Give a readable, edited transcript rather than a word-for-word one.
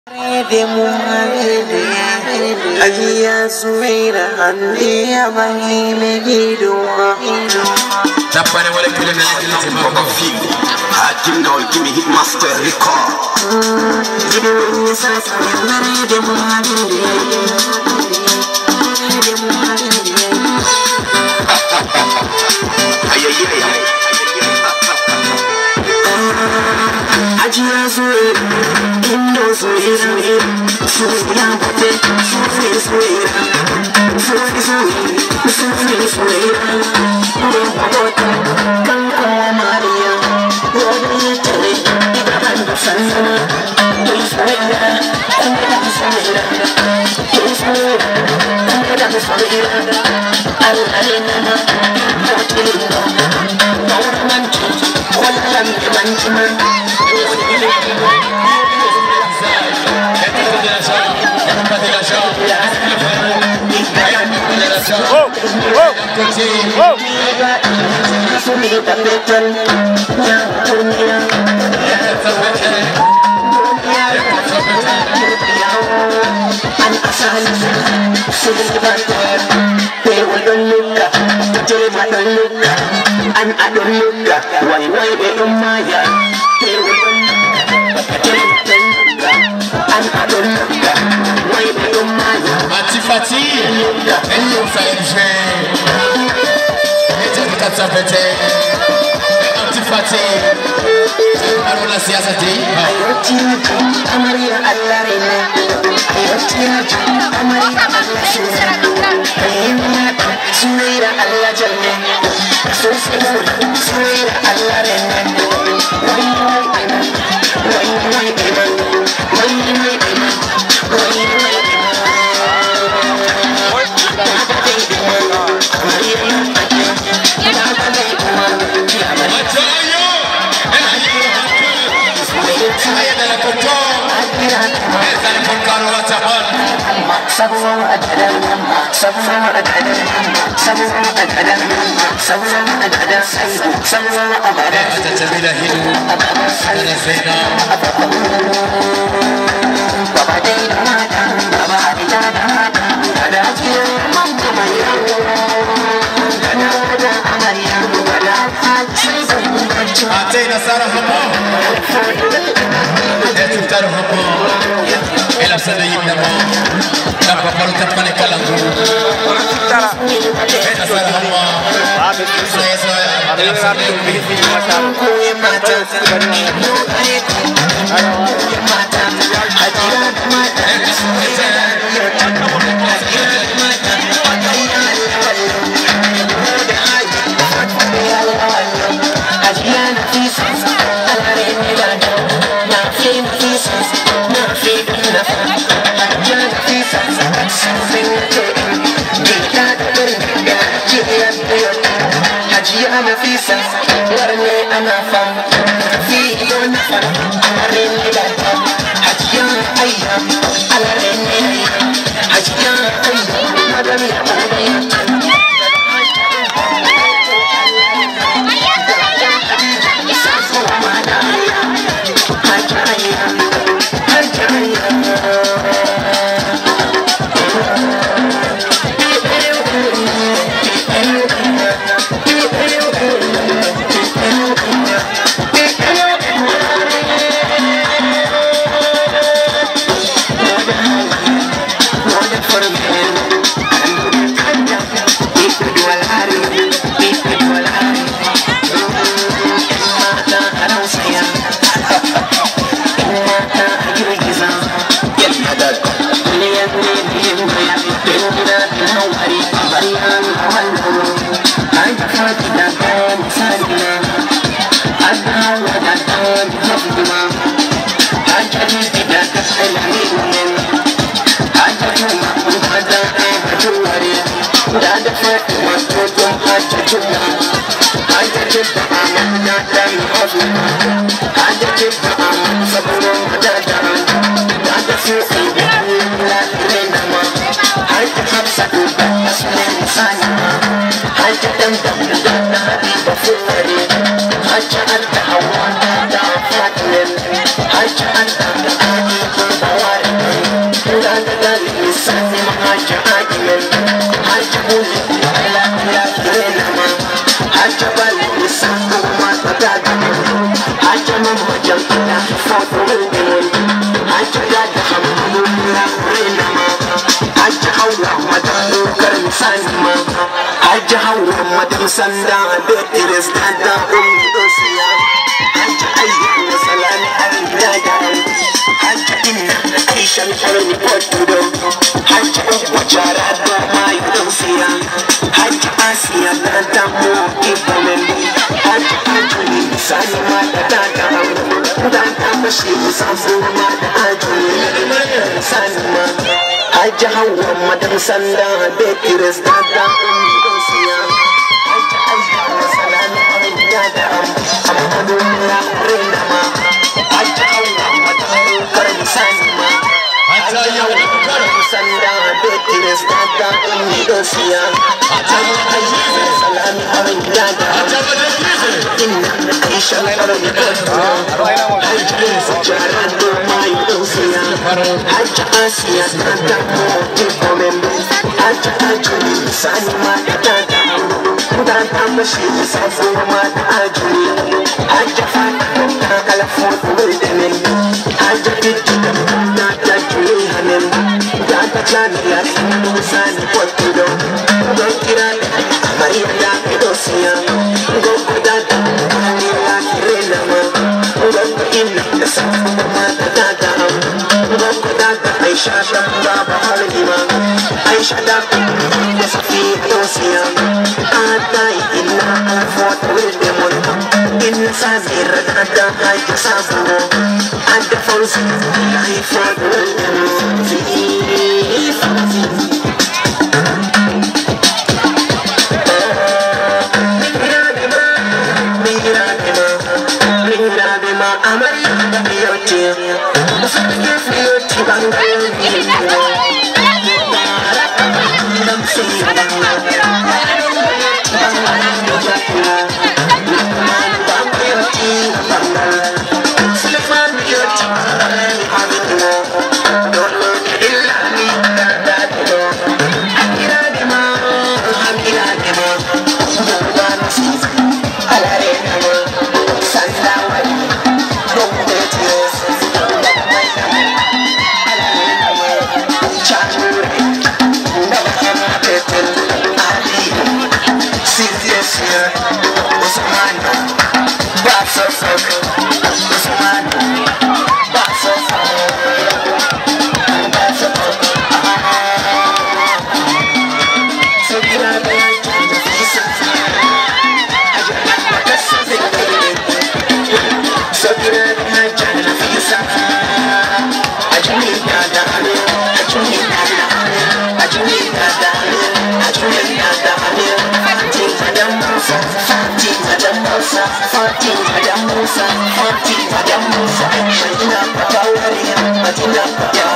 Hassouni Zouheyra andi abani megido Tapane wale kule na kiliti mambo fili Hakim Ndan give me hit master record Jidu sasa ngare de muhadinde Hassouni Zouheyra Ndan Zouheyra Alhadj Ajabal Nisango Matata Ajaman Majakina for the William Ajayada Hamula Renama Ajahawa Madame Karansanima Ajahawa Madame Sanda Betis Dada Umdosia Ajayana Salani Arigada Ajayina Aisha Charani Portudo Ajayana Charada Mayosia Asia Dada Mo Ipamendi Ajayuni Sanima Dada Dada Machine Sanzuma Ajayuni Sanima Ajahawa Madam Sanda Betis Dada Umdosia Ajayana Salani Arigada Amaduna Renama Ajahawa Madam Karansanima Sanda Betis Dada Umdosia Ajayana Salani Arigada Inna Aisha Charani Portudo Jarado Mayosia Aja Asia Dada Mo Ipamendi Ajayuni Sanima Dada Dada Machine Sanzuma Ajayuni Ajayana Kalafort Wildemen Ajayana Dada Julianen Dada Chania Sani Portudo Dokira Maria Edosia Dada Maria Renama Inna Sanima Dada Dada Aisha Baba Halima Aisha Dada Safi Edosia Adai Inna Fort Wildemen Inna Sazira Dada Haika Sazuno Adda Fonsi Lai Fort Wildemen Musa,